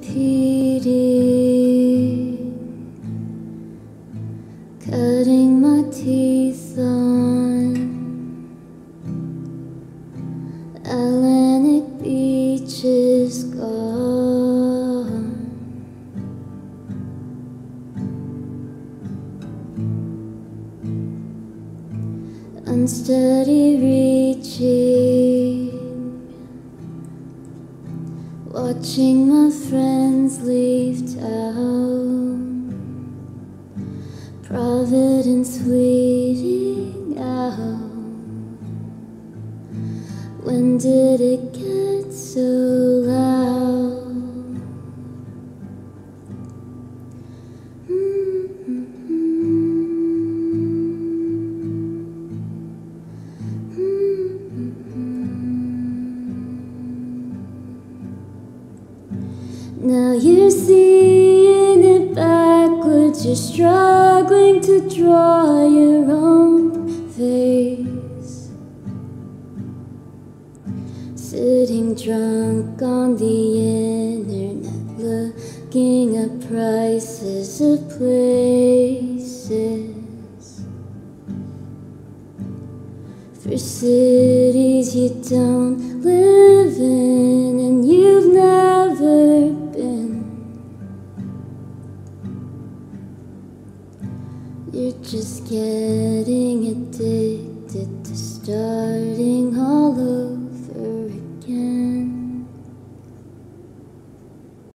repeating, cutting my teeth on Atlantic beaches gone. Unsteady reaching, watching my friends leave town. Providence weeding out. When did it get so loud? Now you're seeing it backwards. You're struggling to draw your own face, sitting drunk on the internet, looking at prices of places for cities you don't live in and you've never been. You're just getting addicted to starting all over.